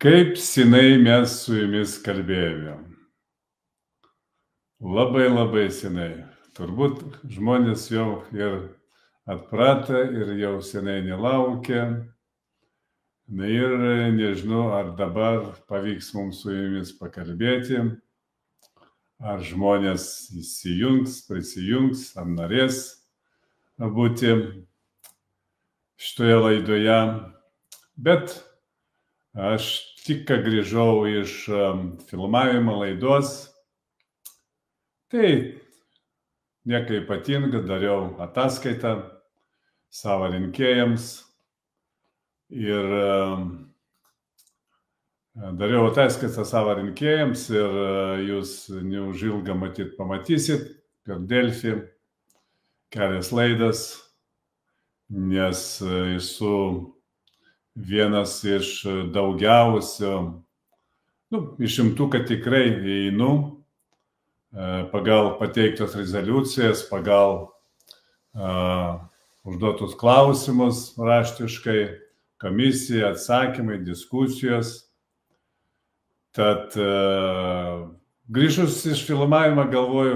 Kaip senai mes su jumis kalbėjome. Labai senai. Turbūt žmonės jau ir atpratę ir jau senai nelaukia. Na ir nežinau, ar dabar pavyks mums su jumis pakalbėti, ar žmonės įsijungs, prisijungs, ar norės būti šitoje laidoje. Bet aš tik ką grįžau iš filmavimo laidos, tai nieko ypatinga, dariau ataskaitą savo rinkėjams ir dariau ataskaitą savo rinkėjams ir jūs neužilgą matyt pamatysit per Delfi kelias laidas, nes esu vienas iš daugiausių, iš šimtuką tikrai einu pagal pateiktas rezoliucijas, pagal užduotus klausimus raštiškai, komisija, atsakymai, diskusijos. Tad grįžus iš filmavimą galvoju,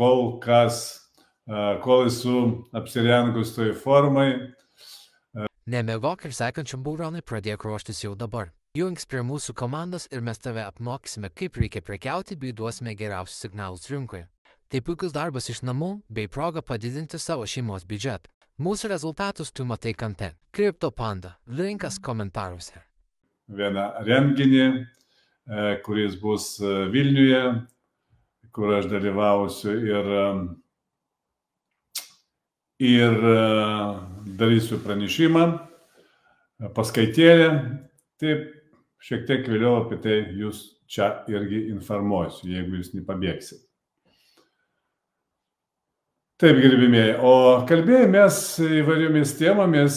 kol esu apsirengus toj formai. Nemiegok ir sekančiam būronui pradėk ruoštis jau dabar. Jungs prie mūsų komandos ir mes tave apmokysime, kaip reikia prekiauti bei duosime geriausius signalus rinkoje. Tai puikus darbas iš namų bei proga padidinti savo šeimos biudžetą. Mūsų rezultatus tu matai kante. CryptoPanda. Linkas komentaruose. Vieną renginį, kuris bus Vilniuje, kur aš dalyvausiu ir darysiu pranešimą, paskaitėlę. Taip, šiek tiek vėliau apie tai jūs čia irgi informuosiu, jeigu jūs nepabėgsit. Taip, gerbimieji, o kalbėjomės įvairiomis temomis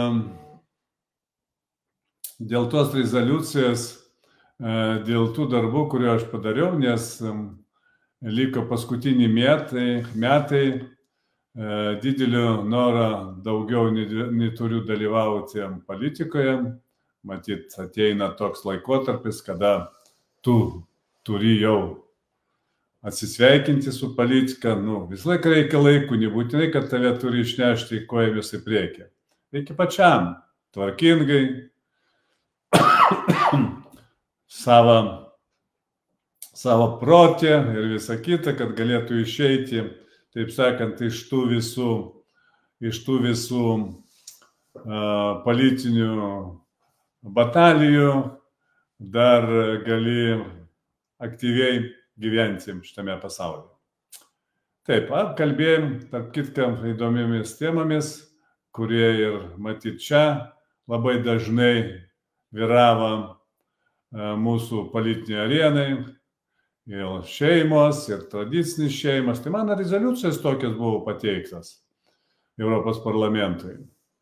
dėl tos rezoliucijos, dėl tų darbų, kuriuos aš padariau, nes liko paskutiniai metai, didelio noro daugiau neturiu dalyvauti politikoje. Matyt, ateina toks laikotarpis, kada tu turi jau atsisveikinti su politika. Visą laiką reikia laikų, nebūtinai, kad tave turi išnešti kojomis į priekį. Reikia pačiam, tvarkingai, savo protę ir visą kitą, kad galėtų išeiti, taip sakant, iš tų visų politinių batalijų, dar gali aktyviai gyventi šitame pasaulyje. Taip, kalbėjom, tarp kitką, įdomiomis temomis, kurie ir matyt čia labai dažnai vyravo mūsų politinėje arenai, ir šeimos, ir tradicinis šeimas. Tai mano rezoliucijos tokios buvo pateiktas Europos parlamentui.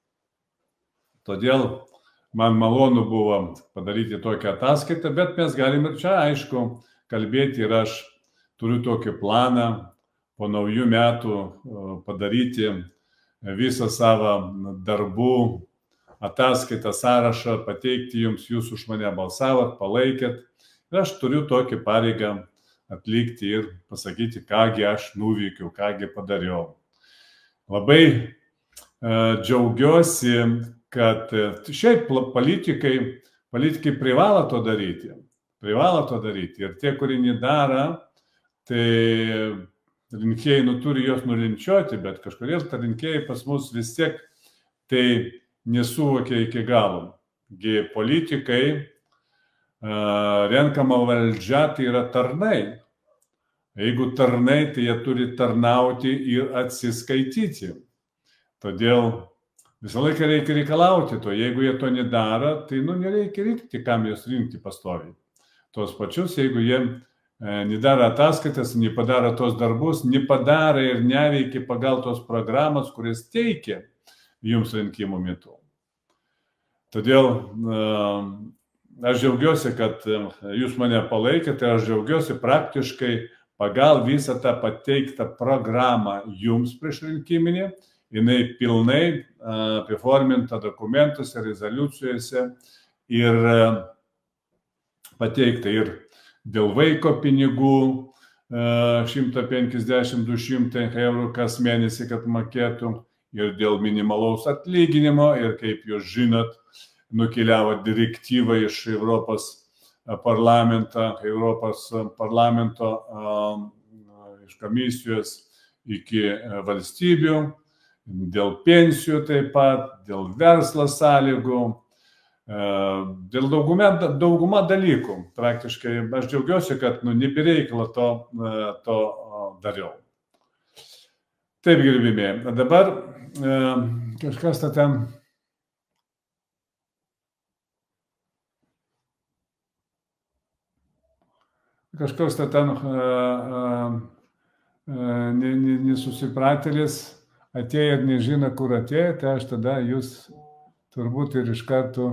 Todėl man malonu buvo padaryti tokią ataskaitą, bet mes galim ir čia, aišku, kalbėti ir aš turiu tokį planą po naujų metų padaryti visą savo darbų ataskaitą, sąrašą, pateikti jums, jūs už mane balsavot, palaikėt. Ir aš turiu tokį pareigą atlikti ir pasakyti, kągi aš nuveikiau, kągi padariau. Labai džiaugiuosi, kad šiaip politikai privalo to daryti. Ir tie, kurie nedaro, tai rinkėjai turi juos nulinčiuoti, bet kažkodėl rinkėjai pas mus vis tiek tai nesuvokia iki galo. Politikai, renkama valdžia, tai yra tarnai. Jeigu tarnai, tai jie turi tarnauti ir atsiskaityti. Todėl visą laiką reikia reikalauti to. Jeigu jie to nedaro, tai nereikia rinkti, kam juos rinkti pastoviai. Tos pačius, jeigu jie nedaro ataskaitas, nepadaro tos darbus, nepadaro ir neveikia pagal tos programos, kurias teikia jums rinkimų metu. Todėl aš džiaugiuosi, kad jūs mane palaikėte, aš džiaugiuosi praktiškai pagal visą tą pateiktą programą jums priešrinkiminį. Jinai pilnai apiforminta dokumentuose, rezoliucijose ir pateikta ir dėl vaiko pinigų 150-200 eurų kas mėnesį, kad mokėtų, ir dėl minimalaus atlyginimo, ir kaip jūs žinot, nukeliavo direktyva iš Europos parlamento, iš komisijos iki valstybių, dėl pensijų taip pat, dėl verslo sąlygų, dėl dauguma dalykų. Praktiškai aš džiaugiuosi, kad nebereikalo to dariau. Taip, gerbimieji. Dabar kažkas ten. Kažkoks ten nesusipratėlis atėjo ir nežino, kur atėjo, tai aš tada jūs turbūt ir iš karto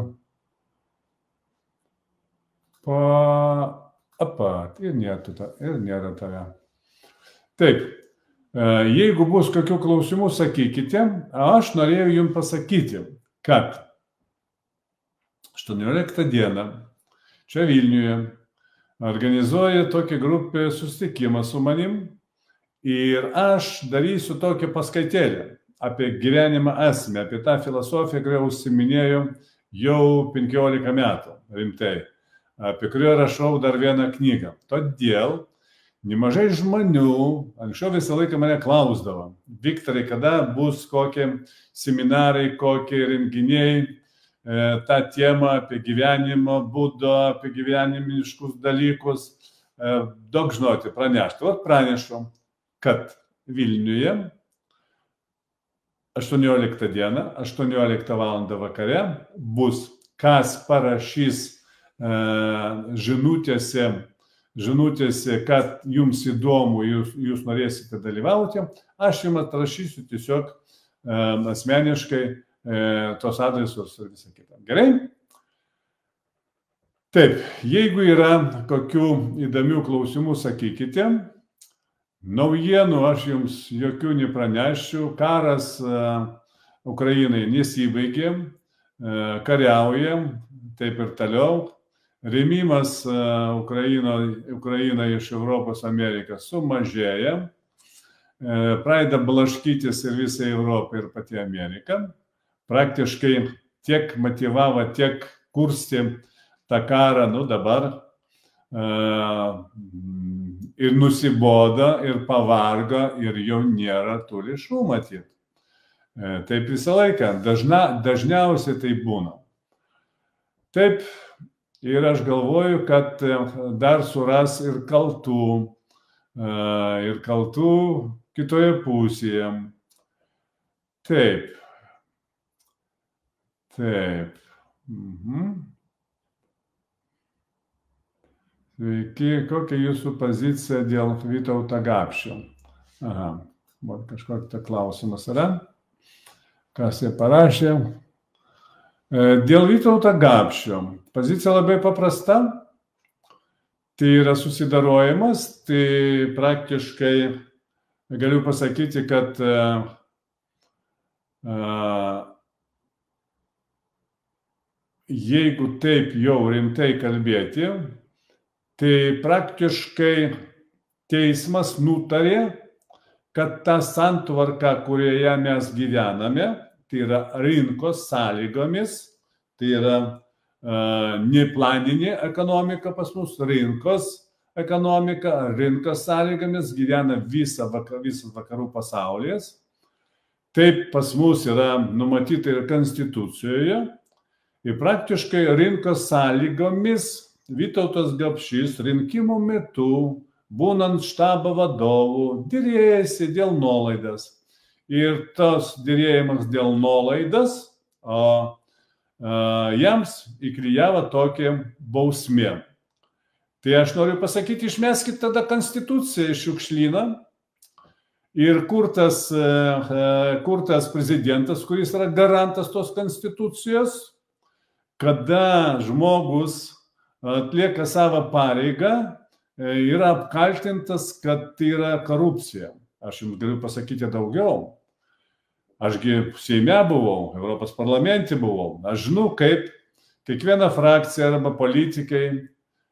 ir nėra tave. Taip, jeigu bus kokių klausimų, sakykite. Aš norėjau jums pasakyti, kad 18 dieną čia Vilniuje organizuoja tokią grupę susitikimą su manim ir aš darysiu tokią paskaitėlę apie gyvenimą esmę, apie tą filosofiją, kurią užsiminėjau jau 15 metų rimtai, apie kurią rašau dar vieną knygą. Todėl nemažai žmonių anksčiau visą laiką mane klausdavo: Viktorai, kada bus kokie seminarai, kokie renginiai, tą temą apie gyvenimo būdą, apie gyvenimiškus dalykus, daug žinoti, pranešti. Vat pranešu, kad Vilniuje 18 dieną, 18 val. Vakare bus, kas parašys žinutėse, kad jums įdomu, jūs norėsite dalyvauti, aš jums atrašysiu tiesiog asmeniškai tos adresus ir visą kitą. Gerai? Taip, jeigu yra kokių įdomių klausimų, sakykite. Naujienų aš jums jokių nepranešiu. Karas Ukrainai nesibaigė, kariaujam, taip ir toliau. Rėmimas Ukrainai iš Europos Amerikos sumažėja. Pradeda blaškytis ir visą Europą ir pati Amerika. Praktiškai tiek motyvavo, tiek kurstė tą karą, dabar ir nusibodo, ir pavargo, ir jau nėra tų lėšų matyti. Taip visą laiką, dažniausiai tai būna. Taip, ir aš galvoju, kad dar suras ir kaltų kitoje pusėje. Taip. Taip. Sveiki, kokia jūsų pozicija dėl Vytauto Gapšio? Aha, kažkoks klausimas yra. Kas jie parašė? Dėl Vytauto Gapšio pozicija labai paprasta. Tai yra susidarojimas, tai praktiškai galiu pasakyti, kad jeigu taip jau rimtai kalbėti, tai praktiškai teismas nutarė, kad ta santvarka, kurioje mes gyvename, tai yra rinkos sąlygomis, tai yra neplaninė ekonomika pas mus, rinkos ekonomika, rinkos sąlygomis gyvena visas vakarų pasaulis. Taip pas mus yra numatyta ir Konstitucijoje. Ir praktiškai rinkos sąlygomis Vytautas Gapšys rinkimų metu, būnant štabo vadovų, dėrėjasi dėl nuolaidas. Ir tas dėrėjimas dėl nuolaidas jiems įklijavo tokią bausmę. Tai aš noriu pasakyti, išmeskit tada Konstituciją iš šiukšlyną ir kurtas prezidentas, kuris yra garantas tos Konstitucijos, kada žmogus atlieka savo pareigą, yra apkaltintas, kad tai yra korupcija. Aš jums galiu pasakyti daugiau. Ašgi Seime buvau, Europos parlamente buvau. Aš žinau, kaip kiekviena frakcija arba politikai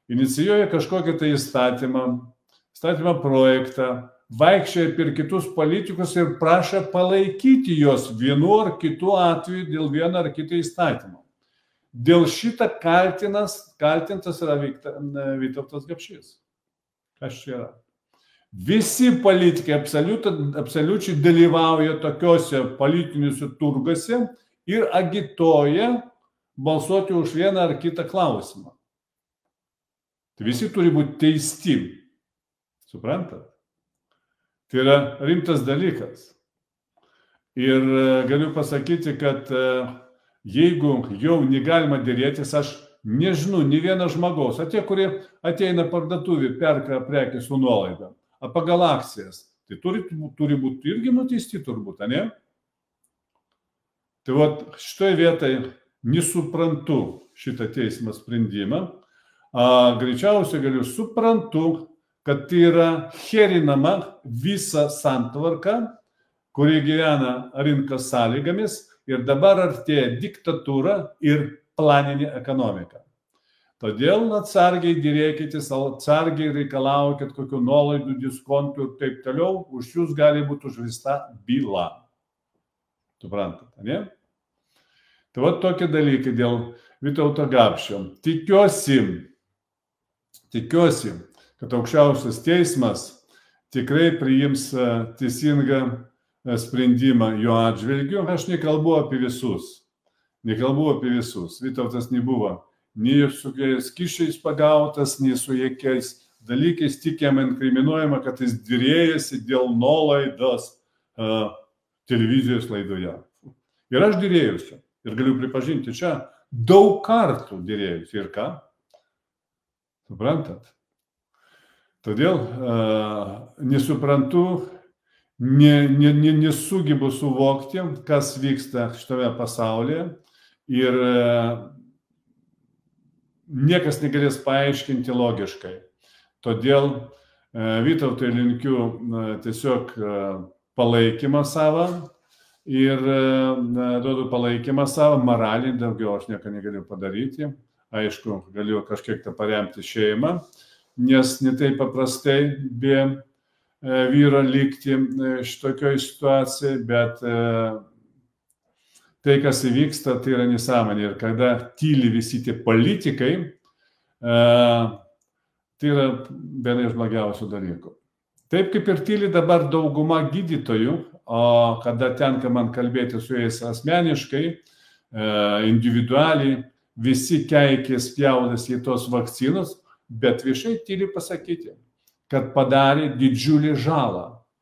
inicijuoja kažkokį tai įstatymo projektą, vaikščioja per kitus politikus ir prašo palaikyti juos vienu ar kitu atveju dėl vieno ar kito įstatymo. Dėl šitą kaltintas yra Vytautas Gapšys. Kas čia yra? Visi politikai absoliučiai dalyvauja tokiuose politiniuose turguose ir agituoja balsuoti už vieną ar kitą klausimą. Tai visi turi būti teisti. Suprantat? Tai yra rimtas dalykas. Ir galiu pasakyti, kad jeigu jau negalima dėrėtis, aš nežinau, ne vienas žmogaus, tie, kurie ateina parduotuvį, perka prekį su nuolaida, pagal akcijas, tai turi būti irgi nuteisti turbūt, ne? Tai vat šitoje vietoje nesuprantu šitą teismo sprendimą, greičiausiai galiu suprantu, kad tai yra herinama visa santvarka, kuri gyvena rinkos sąlygomis ir dabar artėja diktatūra ir planinė ekonomika. Todėl atsargiai dėrėkitės, atsargiai reikalaukit kokių nuolaidų, diskontų ir taip toliau, už jūs gali būti užvesta byla. Suprantat, ne? Tai va tokie dalykai dėl Vytauto Gapšio. Tikiuosi, kad aukščiausias teismas tikrai priims teisingą sprendimą jo atžvilgiu. Aš nekalbu apie visus. Vytautas nebuvo nei su kyšiais pagautas, nei su jokiais dalykais, tik jam inkriminuojama, kad jis dėrėjasi dėl nuolaidos televizijos laidoje. Ir aš dėrėjusiu. Ir galiu pripažinti, čia daug kartų dėrėjusi. Ir ką? Suprantat? Todėl nesuprantu, nesugebu suvokti, kas vyksta šitame pasaulyje ir niekas negalės paaiškinti logiškai. Todėl Vytautui linkiu tiesiog palaikymą savo ir duodu palaikymą savo, moralinį, daugiau aš nieko negaliu padaryti. Aišku, galiu kažkiek paremti šeimą, nes ne taip paprastai be vyro likti šitokioj situacijai, bet tai, kas įvyksta, tai yra nesąmonė. Ir kada tyli visi tie politikai, tai yra viena iš blogiausių dalykų. Taip kaip ir tyli dabar dauguma gydytojų, o kada tenka man kalbėti su jais asmeniškai, individualiai, visi keikės spjaudasi į tos vakcinos, bet viešai tyli pasakyti, kad padarė didžiulį žalą.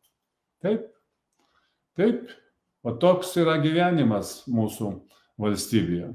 Taip. O toks yra gyvenimas mūsų valstybėje.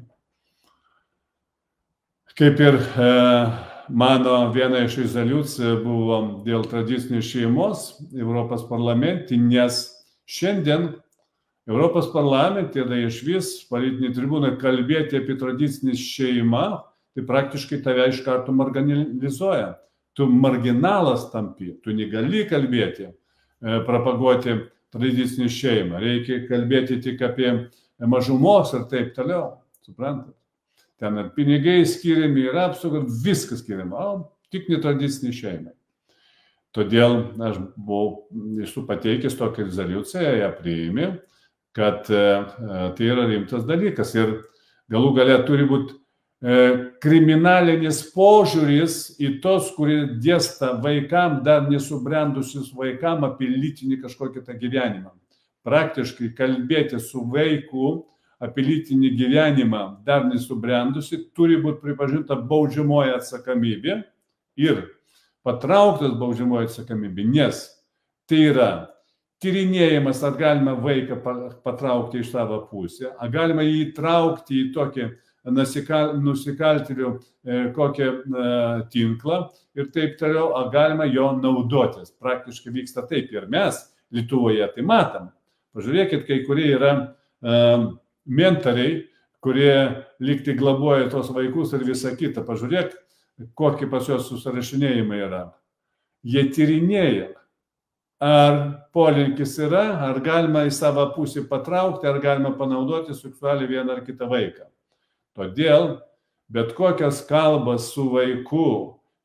Kaip ir mano viena iš rezoliucijų buvo dėl tradicinės šeimos Europos parlamente, nes šiandien Europos parlamente yra išvis politinė tribūna kalbėti apie tradicinę šeimą, tai praktiškai tave iš karto marginalizuoja. Tu marginalas tampi, tu negali kalbėti, propaguoti tradicinį šeimą. Reikia kalbėti tik apie mažumos ir taip toliau. Suprantat? Ten ir pinigai skiriami, ir apsauga, viskas skiriama, tik netradiciniai šeimai. Todėl aš esu pateikęs tokią rezoliuciją, ją priėmė, kad tai yra rimtas dalykas. Ir galų gale turi būti kriminalinis požiūris į tos, kurie dėsta vaikam, dar nesubrendusius vaikam apie lytinį kažkokį tą gyvenimą. Praktiškai kalbėti su vaiku apie lytinį gyvenimą dar nesubrendusi turi būti pripažinta baudžiamoji atsakomybė ir patrauktas baudžiamoji atsakomybė, nes tai yra tyrinėjimas, ar galima vaiką patraukti iš savo pusę, ar galima jį įtraukti į tokį nusikaltėlių kokią tinklą ir taip toliau, ar galima jo naudotis. Praktiškai vyksta taip ir mes Lietuvoje tai matom. Pažiūrėkit, kai kurie yra mentoriai, kurie lygtai globoja tos vaikus ir visą kitą. Pažiūrėk, kokie pas juos susirašinėjimai yra. Jie tyrinėja, ar polinkis yra, ar galima į savo pusę patraukti, ar galima panaudoti seksualiai vieną ar kitą vaiką. Todėl bet kokias kalbas su vaiku,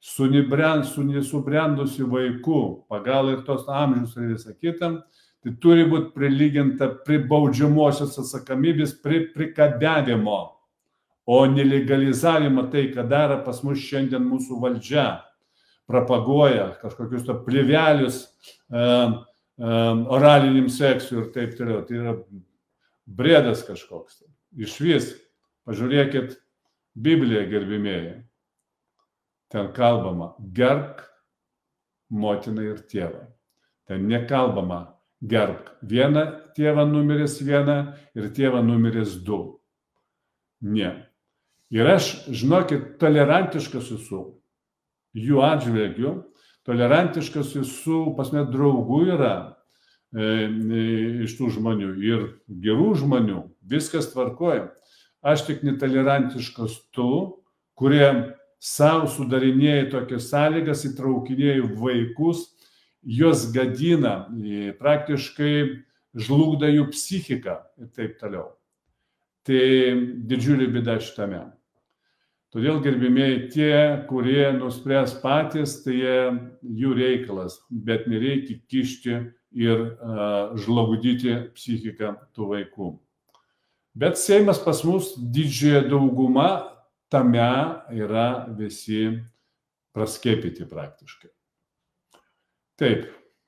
su nesubrendusiu vaiku, pagal ir tos amžius ir visą kitą, tai turi būti prilyginta prie baudžiamosios atsakomybės, prie prikabėvimo, o nelegalizavimo tai, ką daro pas mus šiandien mūsų valdžia, propaguoja kažkokius to plėvelius oraliniam seksui ir taip toliau. Tai yra brėdas kažkoks. Iš vis, pažiūrėkit Bibliją, gerbimieji. Ten kalbama, gerbk motiną ir tėvą. Ten nekalbama, gerbk vieną tėvą numeris 1 ir tėvą numeris 2. Ne. Ir aš, žinokit, tolerantiškas esu jų atžvilgių, tolerantiškas esu, pas mane draugų yra iš tų žmonių ir gerų žmonių, viskas tvarkoja. Aš tik netolerantiškas tų, kurie savo sudarinėja tokias sąlygas, įtraukinėja vaikus, juos gadina, praktiškai žlugdo jų psichiką ir taip toliau. Tai didžiulė bėda šitame. Todėl, gerbimieji, tie, kurie nuspręs patys, tai jų reikalas, bet nereikia kišti ir žlugdyti psichiką tų vaikų. Bet Seimas pas mus didžioji dauguma tame yra visi praskiepyti praktiškai. Taip.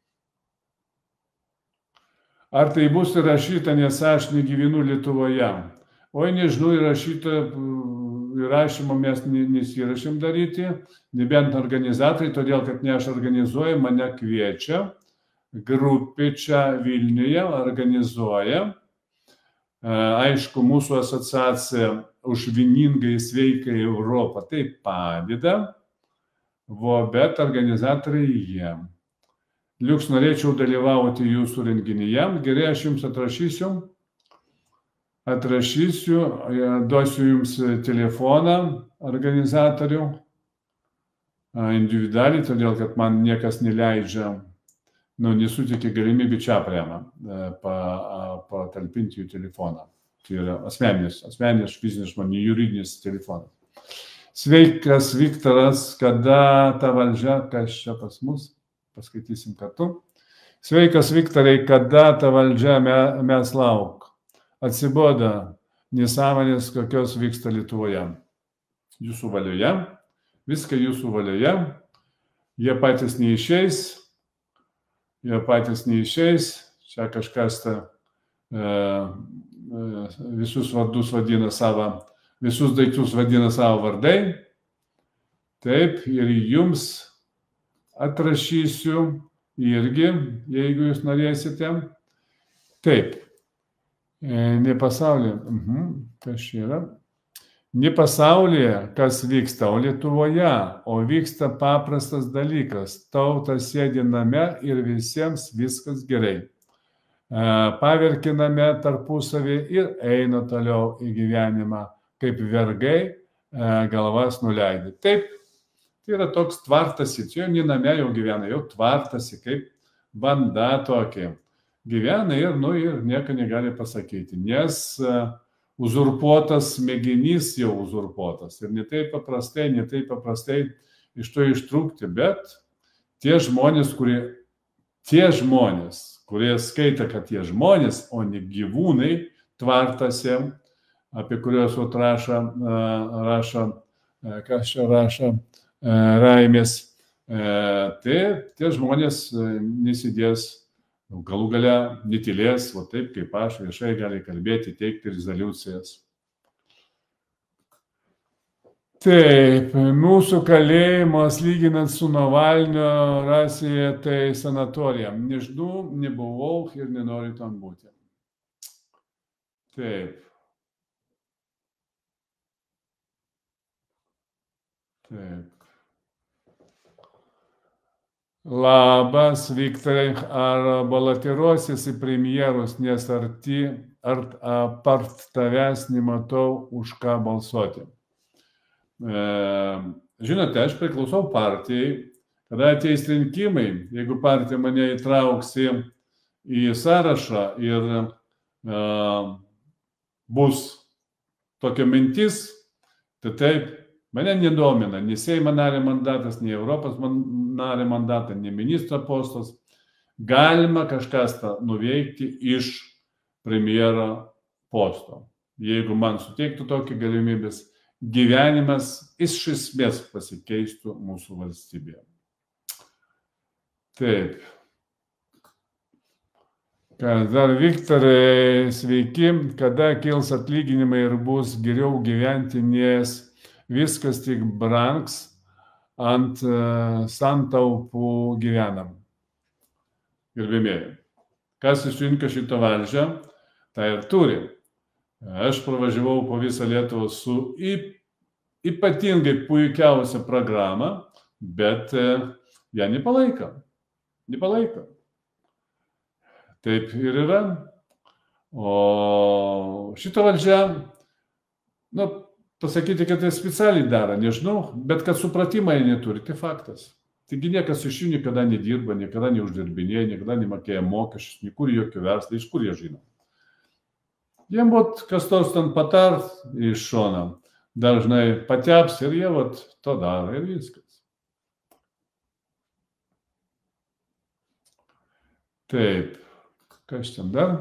Ar tai bus įrašyta, nes aš negyvenu Lietuvoje? Oi, nežinau, įrašymo mes nesirašėm daryti, nebent organizatoriai, todėl kad ne aš organizuoju, mane kviečia, grupė čia Vilniuje organizuoja. Aišku, mūsų asociacija už vieningai sveiką Europą taip padeda, bet organizatoriai jie. Liuks, norėčiau dalyvauti jūsų renginyje. Gerai, aš jums atrašysiu, duosiu jums telefoną organizatorių individualiai, todėl kad man niekas neleidžia, nesutikė galimybę čia priema patalpinti jų telefoną. Tai yra asmeninis fizinis žmonių, juridinis telefonas. Sveikas, Viktoras, kada ta valdžia, kas čia pas mus, paskaitysim kartu. Sveikas, Viktorai, kada ta valdžia mes lauk. Atsiboda nesąmonės, kokios vyksta Lietuvoje. Jūsų valioje, viską jūsų valioje, jie patys neišeis, čia kažkas visus vardus vadina savo, visus daiktus vadina savo vardai. Taip, ir jums atrašysiu irgi, jeigu jūs norėsite. Taip, ne pasaulyje, kas čia yra? Ne pasaulyje, kas vyksta, o Lietuvoje, o vyksta paprastas dalykas. Tauta sėdi name ir visiems viskas gerai. Paverkiname tarpusavį ir eina toliau į gyvenimą, kaip vergai galvas nuleidė. Taip, tai yra toks tvartasi, čia jau ne name jau gyvena, jau tvartasi, kaip banda tokia. Gyvena ir nieko negali pasakyti, nes uzurpuotas smegenys jau uzurpuotas. Ir ne taip paprastai iš to ištrūkti, bet tie žmonės, kurie skaita, kad tie žmonės, o ne gyvūnai, tvartasi, apie kuriuos rašo, kas čia rašo, Raimės, tai tie žmonės nesidės, galų gale netylės, o taip kaip aš viešai gali kalbėti, teikti rezoliucijas. Taip, mūsų kalėjimas lyginant su Navalnio Rusija, tai sanatorija. Nežinau, nebuvau ir nenoriu tam būti. Taip. Taip. Labas, Viktorai, ar balotiruosis į premjerus, nes apart tavęs nematau, už ką balsuoti. Žinote, aš priklausau partijai, kada ateis rinkimai, jeigu partija mane įtrauksi į sąrašą ir bus tokia mintis, tai taip, Mane nedomina nei Seimo nario mandatas, nei Europos nario mandatas, nei ministro postas. Galima kažkas nuveikti iš premjero posto. Jeigu man suteiktų tokį galimybės, gyvenimas iš esmės pasikeistų mūsų valstybėje. Taip. Dar Viktorai, sveiki, kada kils atlyginimai ir bus geriau gyventi, nes viskas tik brangs, ant santaupų gyvenam. Gerbėmėjai, kas išrinko šitą valdžią, tai ir turi. Aš pravažiavau po visą Lietuvą su ypatingai puikiausia programa, bet ją nepalaiko. Nepalaiko. Taip ir yra. O šitą valdžią, pasakyti, kad tai specialiai daro, nežinau, bet kad supratimą jie neturi, tai faktas. Taigi niekas iš jų niekada nedirba, niekada neuždirbinėja, niekada nemokėja mokesčius, niekur jokio verslo, iš kur jie žino. Jiem kas nors ten patart iš šono, dažnai pateps ir jie to daro ir viskas. Taip. Kas ten dar?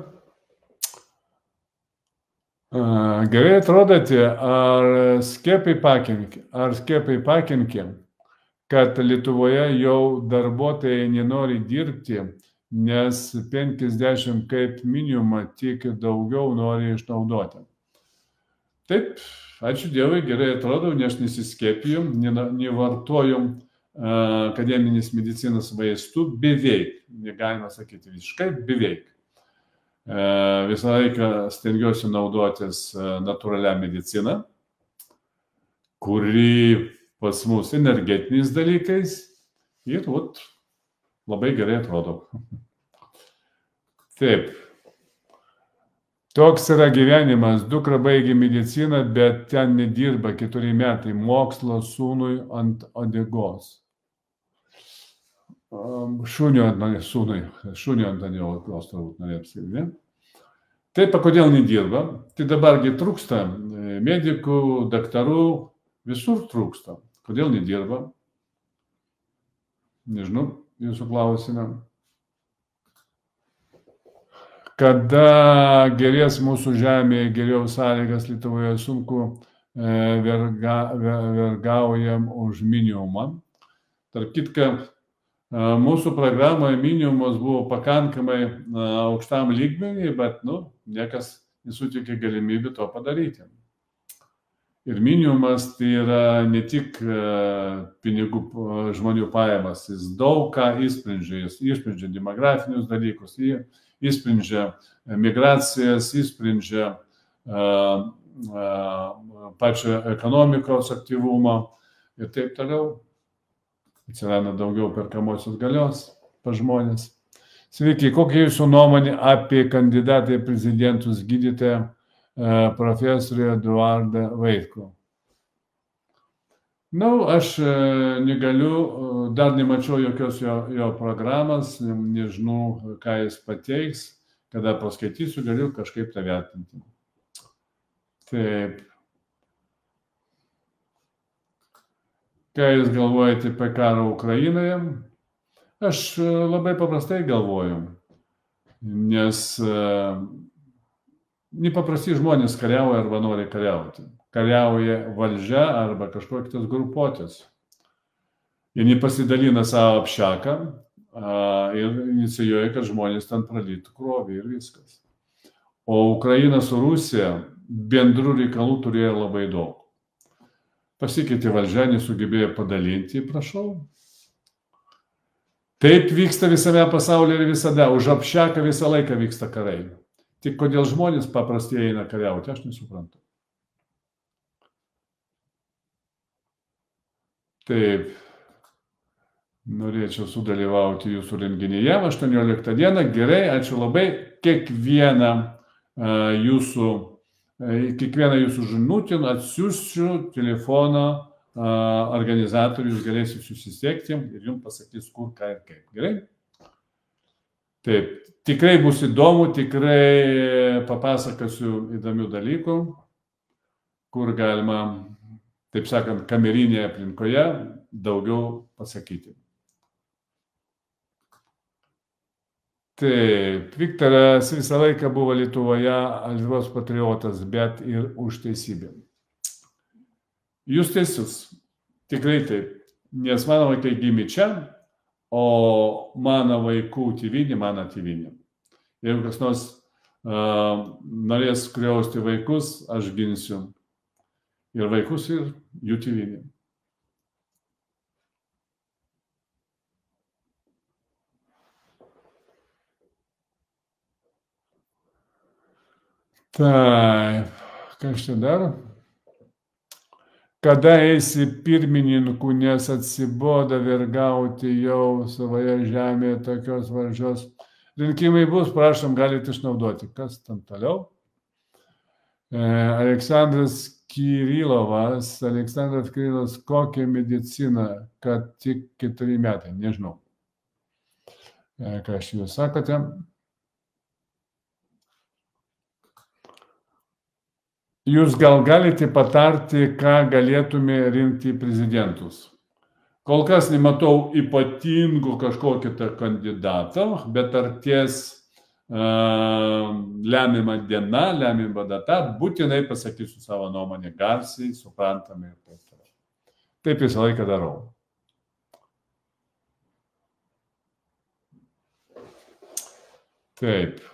Gerai atrodote, ar skiepai pakenkė, kad Lietuvoje jau darbuotojai nenori dirbti, nes 50 kaip minimum tik daugiau nori išnaudoti. Taip, ačiū Dievui, gerai atrodau, nes nesiskiepijom, nevartojom akademinės medicinos vaistų, beveik, negalima sakyti visiškai, beveik. Visą laiką stengiuosi naudotis natūralią mediciną, kuri pas mus energetiniais dalykais ir labai gerai atrodo. Taip. Toks yra gyvenimas, dukra baigė mediciną, bet ten nedirba 4 metai mokslo sūnui ant uodegos. Šunio ant uodegos turbūt norėtų sakyti. Taip, kodėl nedirba? Tai dabargi trūksta medikų, daktarų, visur trūksta. Kodėl nedirba? Nežinau, jūsų klausime. Kada gerės mūsų žemėje, geriau sąlygas Lietuvoje, sunku vergaujam už minimumą. Tarp kitką, mūsų programoje minimumas buvo pakankamai aukštam lygmenį, bet niekas nesuteikė galimybę to padaryti. Ir minimumas tai yra ne tik pinigų žmonių pajamas, jis daug ką išsprendžia, jis išsprendžia demografinius dalykus, išsprendžia migracijas, išsprendžia pačią ekonomikos aktyvumą ir taip toliau. Atsiranda daugiau perkamosios galios pas žmonės. Sveiki, kokia jūsų nuomonė apie kandidatą į prezidentus gydytoją profesorių Eduardą Vaitkų? Aš negaliu, dar nemačiau jokios jo programos, nežinau, ką jis pateiks, kada paskaitysiu, galiu kažkaip tą vertinti. Taip. Ką jūs galvojate apie karą Ukrainoje? Aš labai paprastai galvoju, nes nepaprasti žmonės kariauja arba nori kariauti. Kariauja valdžia arba kažkokios grupuotės. Jie nepasidalina savo apšaką ir inicijuoja, kad žmonės ten pralytų krovį ir viskas. O Ukraina su Rusija bendrų reikalų turėjo labai daug. Pasikeitė valdžia, nesugebėjo padalinti, prašau. Taip vyksta visame pasaulyje ir visada. Už apšaką visą laiką vyksta karai. Tik kodėl žmonės paprastai eina kariauti, aš nesuprantu. Taip. Norėčiau sudalyvauti jūsų renginyje 18 dieną. Gerai, ačiū labai. Kiekvieną jūsų žinutę atsiųsiu telefoną organizatoriui, jūs galėsite susisiekti ir jums pasakys, kur, ką ir kaip. Gerai? Taip, tikrai bus įdomu, tikrai papasakosiu įdomių dalykų, kur galima taip sakant, kamerinėje aplinkoje daugiau pasakyti. Taip, Viktoras visą laiką buvo Lietuvoje, Lietuvos patriotas, bet ir už teisybę. Jūs teisus, tikrai taip, nes mano vaikai gimė čia, o mano vaikų tėvynė, mano tėvynė. Jeigu kas nors norės skriausti vaikus, aš ginsiu ir vaikus, ir jų tėvynė. Taip, kas čia dar? Kada eisi pirmininku, nes atsiboda vergauti jau savoje žemėje tokios valdžios. Rinkimai bus, prašom, galite išnaudoti. Kas tam toliau? Aleksandras Kirilovas, kokią mediciną, kad tik 4 metai, nežinau. Ką jūs sakote? Jūs gal galite patarti, ką galėtume rinkti prezidentus? Kol kas nematau ypatingų kažkokį kandidatą, bet arties lemiama diena, lemiama data, būtinai pasakysiu savo nuomonę garsiai, suprantamai ir taip toliau. Taip visą laiką darau. Taip.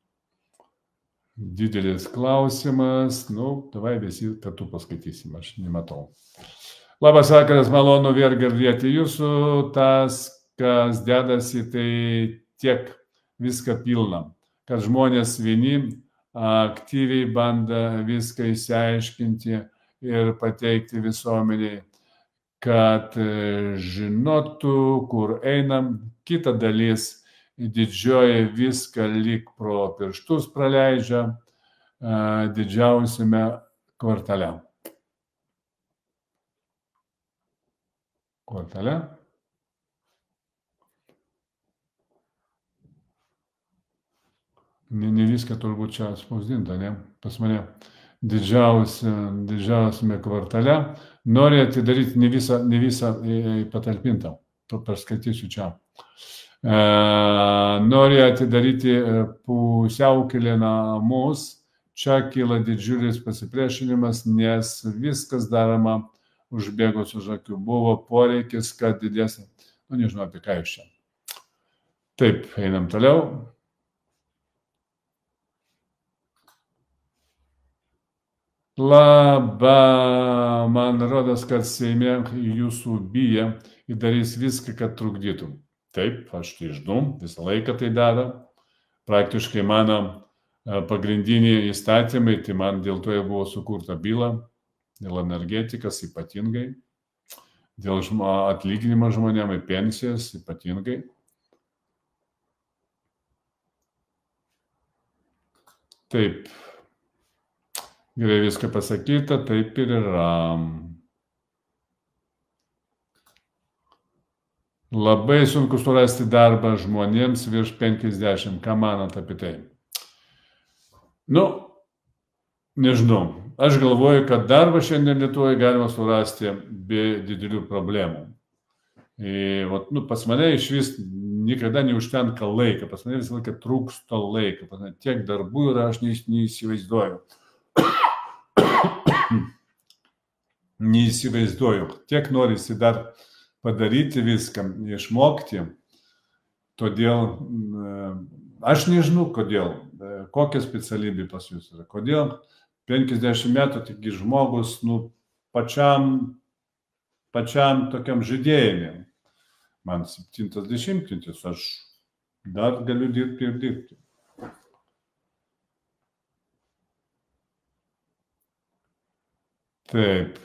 Didelis klausimas, davai visi kartu paskaitysim, aš nematau. Labas vakaras, malonu vėl girdėti jūsų, tas, kas dedasi, tai tiek viską pilna, kad žmonės vieni aktyviai bando viską išsiaiškinti ir pateikti visuomeniai, kad žinotų, kur einam, kita dalis didžioji viską lyg pro pirštus praleidžia didžiausiame kvartale. Kvartale? Ne viską turbūt čia spausdinta, ne? Pas mane didžiausiame kvartale. Nori atidaryti ne visą patalpintą. Perskaitysiu čia. Nori atidaryti pusiaukelę namus, čia kyla didžiulis pasipriešinimas, nes viskas daroma užbėgus už akių. Buvo poreikis, kad didesnė. Nežinau apie ką iš čia. Taip, einam toliau. Man rodos, kad Seime jūsų bijo ir darys viską, kad trukdytų. Taip, aš tai žinau, visą laiką tai daro. Praktiškai mano pagrindiniai įstatymai, tai man dėl to buvo sukurta byla, dėl energetikas ypatingai, dėl atlyginimo žmonėm ir pensijas ypatingai. Taip, gerai viską pasakyta, taip ir yra. Labai sunku surasti darbą žmonėms virš 50. Ką manat apie tai? Nežinau. Aš galvoju, kad darbą šiandien Lietuvoje galima surasti be didelių problemų. Pas mane iš vis niekada neužtenka laiko. Pas mane visą laiką trūksta laiko. Pas mane tiek darbų yra, aš neįsivaizduoju. Neįsivaizduoju. Tiek norisi dar padaryti viską, išmokti. Todėl aš nežinau, kodėl, kokia specialybė pas jūs yra. Kodėl 50 metų tik žmogus pačiam tokiam žydėjime. Man 70-metis, aš dar galiu dirbti ir dirbti. Taip.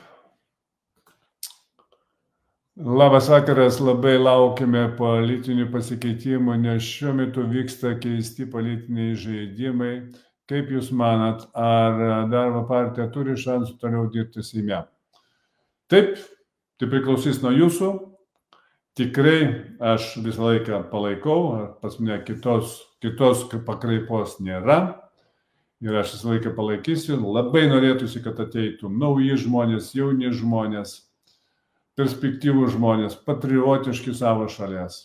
Labas vakaras, labai laukiame politinių pasikeitimų, nes šiuo metu vyksta keisti politiniai žaidimai. Kaip jūs manat, ar Darbo partija turi šansų toliau dirbti Seime? Taip, tai priklausys nuo jūsų. Tikrai aš visą laiką palaikau, pas mane kitos pakraipos nėra. ir aš visą laiką palaikysiu. Labai norėtųsi, kad ateitų nauji žmonės, jauni žmonės, perspektyvų žmonės, patriotiški savo šalies.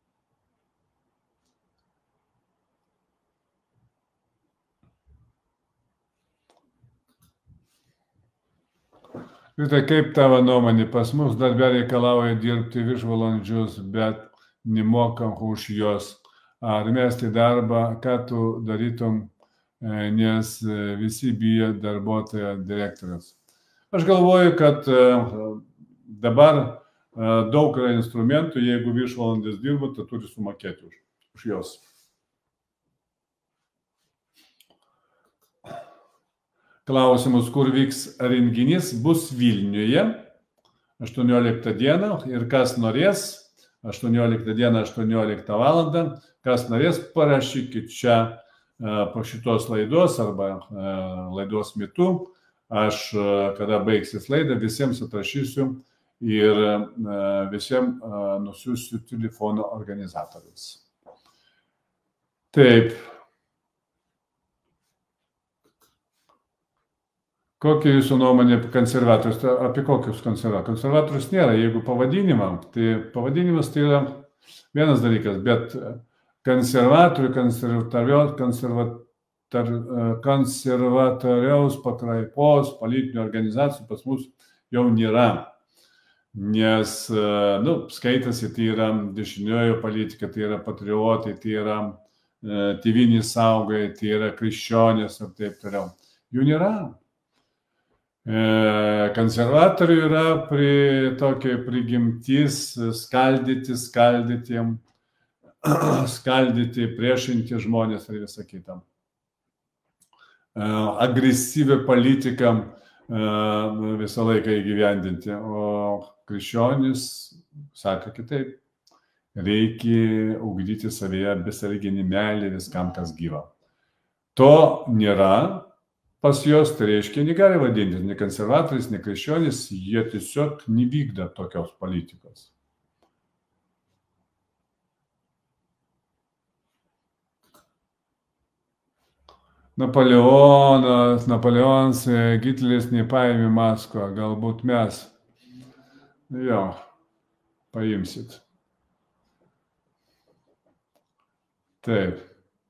Ir tai kaip tavo nuomonė, pas mus darbė reikalauja dirbti viršvalandžius, bet nemokam už juos. Ar mesti darbą, ką tu darytum, nes visi bijo darbuotojo direktorius. Aš galvoju, kad dabar daug yra instrumentų, jeigu viršvalandis dirba, tai turi sumokėti už juos. Klausimus, kur vyks renginys, bus Vilniuje 18 dieną ir kas norės, 18 dieną 18 valandą, kas norės, parašykit čia po šitos laidos arba laidos metu. Aš, kada baigsis laida, visiems atrašysiu ir visiems nusiųsiu telefono organizatorius. Taip. Kokia jūsų nuomonė apie konservatorius? Apie kokius konservatorius? Konservatorius nėra. Jeigu pavadinimą, tai pavadinimas tai yra vienas dalykas, bet konservatorių, konservatoriaus pakraipos politinių organizacijų pas mus jau nėra. Nes, skaitasi, tai yra dešiniojo politika, tai yra patriotai, tai yra tėvynės saugai, tai yra krikščionės ir taip toliau. Jų nėra. Konservatorių yra tokia prigimtis skaldyti, priešinti žmonės ir visą kitą. Agresyvią politiką visą laiką įgyvendinti, o krikščionys sako kitaip. Reikia ugdyti savyje besąlyginį meilę viskam, kas gyva. To nėra. Pas juos, tai reiškia, negali vadinti, ne konservatoriais, ne krikščionys, jie tiesiog nevykdo tokios politikos. Napoleonas, Hitleris nepaėmė Maskvą, galbūt mes. Jo, paimsit. Taip.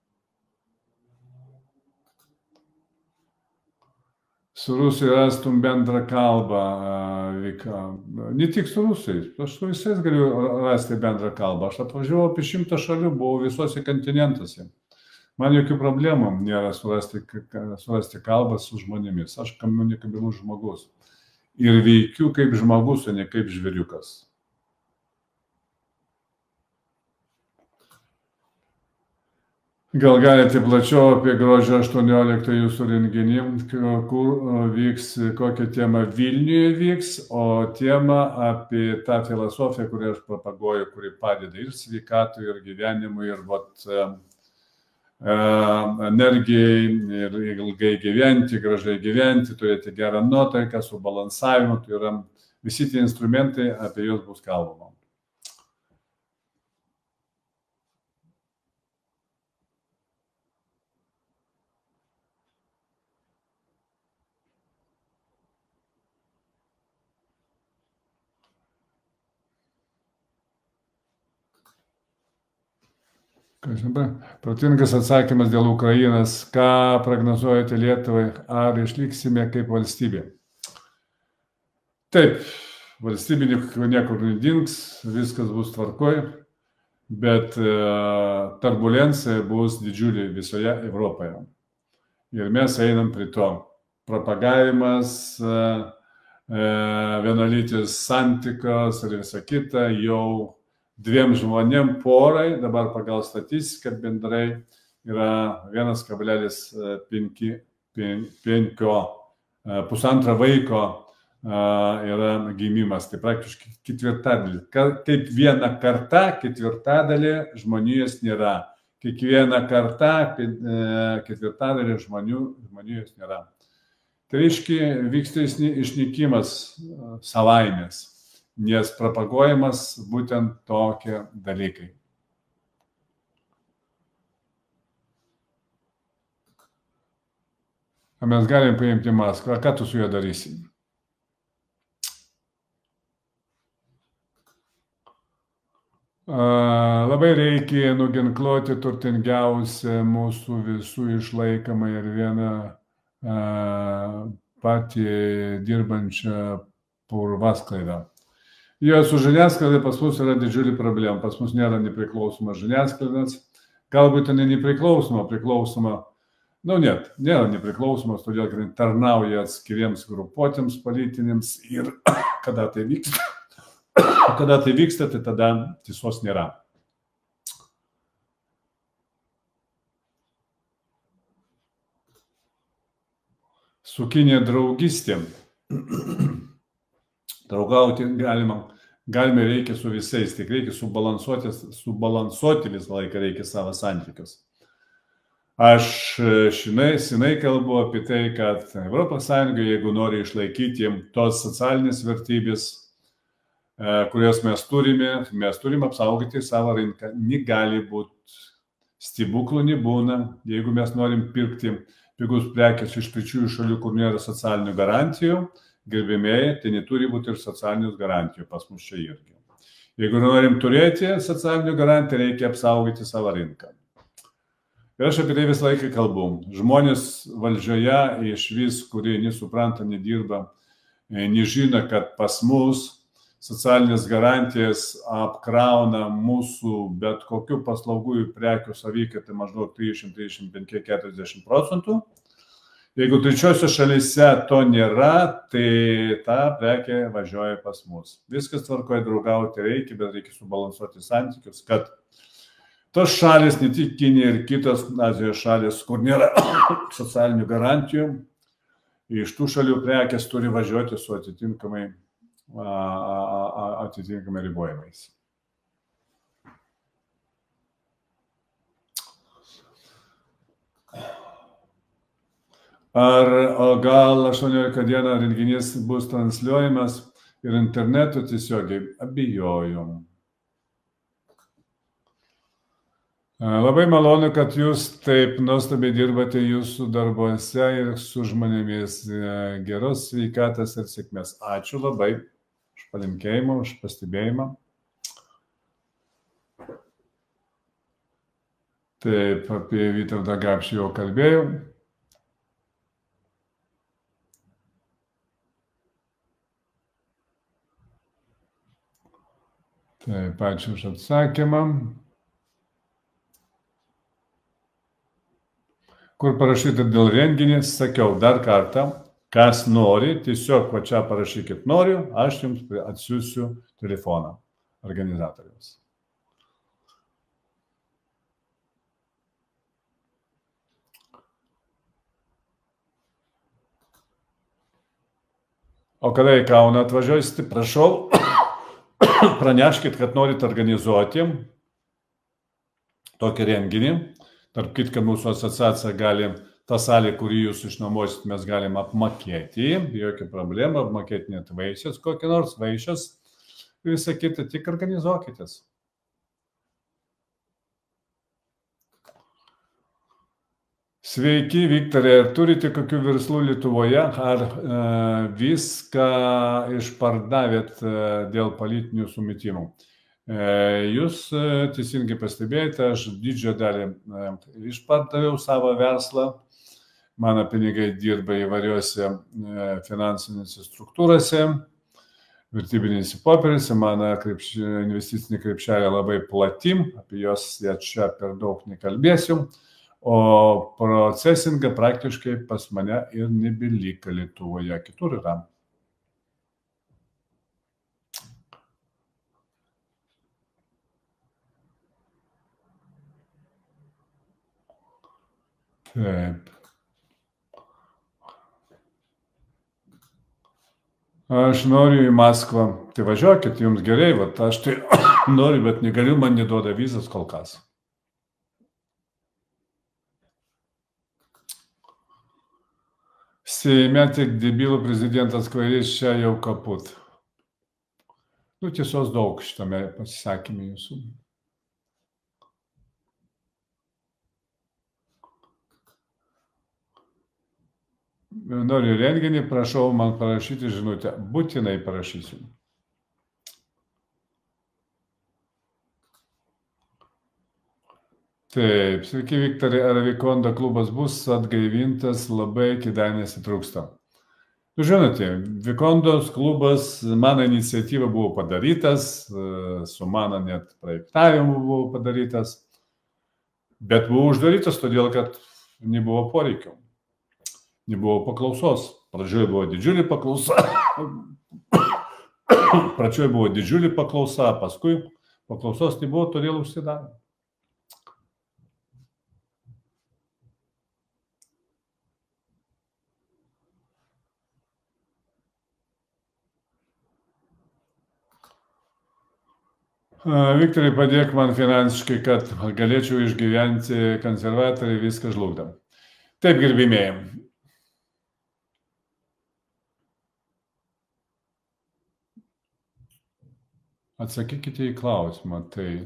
Su rusai rastum bendrą kalbą, ne tik su rusais, aš su visais galiu rasti bendrą kalbą. Aš atvažiavau apie 100 šalių, buvau visose kontinentuose. Man jokių problemų nėra surasti kalbą su žmonėmis. Aš komunikabilus žmogus. Ir veikiu kaip žmogus, o ne kaip žvėriukas. Gal galite plačiau apie gruodžio 18 jūsų renginį, kur vyks, kokia tema Vilniuje vyks, o tema apie tą filosofiją, kurią aš propaguoju, kuri padeda ir sveikatui, ir gyvenimui, ir energijai, ir ilgai gyventi, gražiai gyventi, turėti gerą nuotaiką, subalansavimą, tai yra visi tie instrumentai, apie juos bus kalbama. Protingas atsakymas dėl Ukrainos. Ką prognozuojate Lietuvai? Ar išliksime kaip valstybė? Taip, valstybė niekur nedings, viskas bus tvarkoj, bet turbulencija bus didžiulė visoje Europoje. Ir mes einam prie to. Propagavimas, vienalytis santykios ir visa kita jau 2 žmonėm porai, dabar pagal statistiką bendrai yra 1,5 vaiko yra gimimas, tai praktiškai ketvirtadalį. Kaip viena karta, ketvirtadalį žmonijos nėra. Kiekviena karta, ketvirtadalį žmonijos nėra. Tai reiškia, vyksta išnykimas savaimės. Nes propaguojamas būtent tokie dalykai. Mes galim paimti Maskvą, ką tu su juo darysi? Labai reikia nuginkluoti turtingiausią mūsų visų išlaikomą ir vieną patį dirbančią purvasklaidą. Jo su žiniasklaida pas mus yra didžiulį problemą. Pas mus nėra nepriklausomos žiniasklaidos. Galbūt ten priklausoma. Nėra nepriklausomos, todėl kad tarnauja atskiriems grupuotėms politinėms ir kada tai vyksta, tai tada tiesos nėra. Su Kinija draugystė. Draugauti galime reikia su visais, tik reikia subalansuoti visą laiką reikia savo santykius. Aš senai kalbu apie tai, kad ES, jeigu nori išlaikyti tos socialinės vertybės, kurias mes turime apsaugoti savo rinką. Negali būti, stebuklų nebūna, jeigu mes norim pirkti pigus prekes iš trečiųjų šalių, kur nėra socialinių garantijų, gerbėmėjai, tai neturi būti ir socialinių garantijų pas mus čia irgi. Jeigu norim turėti socialinių garantijų, reikia apsaugoti savo rinką. Ir aš apie tai visą laiką kalbu. Žmonės valdžioje iš vis, kurie nesupranta, nedirba, nežino, kad pas mus socialinės garantijas apkrauna mūsų bet kokių paslaugų ir prekių savikaitą maždaug 335–40%. Jeigu trečiosios šalyse to nėra, tai ta prekė važiuoja pas mus. Viskas tvarkoje, draugauti reikia, bet reikia subalansuoti santykius, kad tos šalis, ne tik Kinija ir kitos Azijos šalis, kur nėra socialinių garantijų, iš tų šalių prekės turi važiuoti su atitinkamai ribojimais. Gal 18 dieną renginys bus transliuojamas ir internetu tiesiogiai? Abejojom. Labai malonu, kad jūs taip nuostabiai dirbate jūsų darbuose ir su žmonėmis. Geros sveikatos ir sėkmės. Ačiū labai už palinkėjimą, už pastebėjimą. Taip, apie Vytautą Gapšį jau kalbėjau. Taip, ačiū už atsakymą. Kur parašyta dėl renginį, sakiau dar kartą, kas nori, tiesiog va čia parašykit noriu, aš jums atsiųsiu telefoną organizatoriaus. O kada į Kauną atvažiuosite, prašau, praneškit, kad norit organizuoti tokį renginį. Tarp kitko, mūsų asociacija gali, tą salę, kurį jūs išnuomosit, mes galim apmokėti, jokia problema, apmokėti net vaisius, kokį nors vaišius, visą kitą, tik organizuokitės. Sveiki, Viktorai, ar turite kokių verslų Lietuvoje, ar viską išpardavėt dėl politinių sumetimų? Jūs teisingai pastebėjote, aš didžiąją dalį išpardaviau savo verslą, mano pinigai dirba įvairiuose finansinėse struktūrose, vertybinėse popieriuose, mano investicinė krepšelė labai plati, apie jos čia per daug nekalbėsiu. O procesingą praktiškai pas mane ir nebeliko Lietuvoje, kitur yra. Taip. Aš noriu į Maskvą. Tai važiuokit, jums gerai, vat aš tai noriu, bet negaliu, man neduoda vizas kol kas. Seime tik debilų prezidentas kvailys, čia jau kaput. Tiesos daug šitame pasisakymė jūsų. noriu renginį, prašau man parašyti žinutę. Būtinai parašysiu. Taip, sveiki Viktorai, ar Vikondo klubas bus atgaivintas, labai Kėdainiuose trūksta. Žinote, Vikondos klubas, mano iniciatyva buvo padarytas, su mano net projektavimu buvo padarytas, bet buvo uždarytas todėl, kad nebuvo poreikio, nebuvo paklausos. Pradžioje buvo didžiulė paklausa, paskui paklausos nebuvo, todėl užsidarė. Viktorai, padėk man finansiškai, kad galėčiau išgyventi, konservatoriai viską žlugdam. Taip, gerbimieji. Atsakykite į klausimą.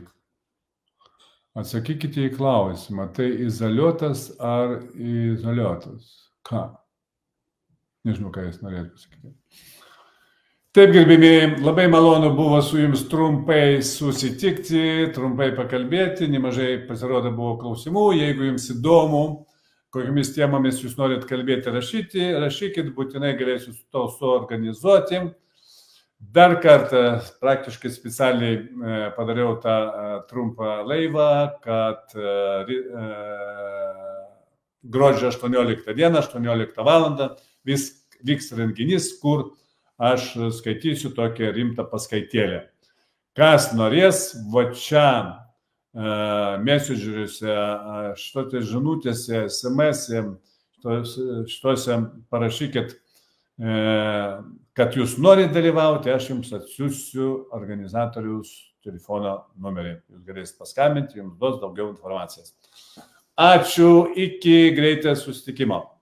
Tai izoliuotas ar izoliuotas? Ką? Nežinau, ką jūs norėtumėte pasakyti. Taip, gerbimieji, labai malonu buvo su jums trumpai susitikti, trumpai pakalbėti, nemažai pasirodo buvo klausimų. Jeigu jums įdomu, kokiamis temomis jūs norit kalbėti, rašykit, būtinai galėsiu su to suorganizuoti. Dar kartą praktiškai specialiai padariau tą trumpą laivą, kad gruodžio 18 dieną, 18 valandą vyks renginys, kur aš skaitysiu tokią rimtą paskaitėlę. Kas norės, va čia messenger-uose, šitose žinutėse, SMS-e, šitose parašykit, kad jūs norite dalyvauti, aš jums atsiųsiu organizatorius telefono numerį. Jūs galėsite paskambinti, jums duos daugiau informacijos. Ačiū, iki greito susitikimo.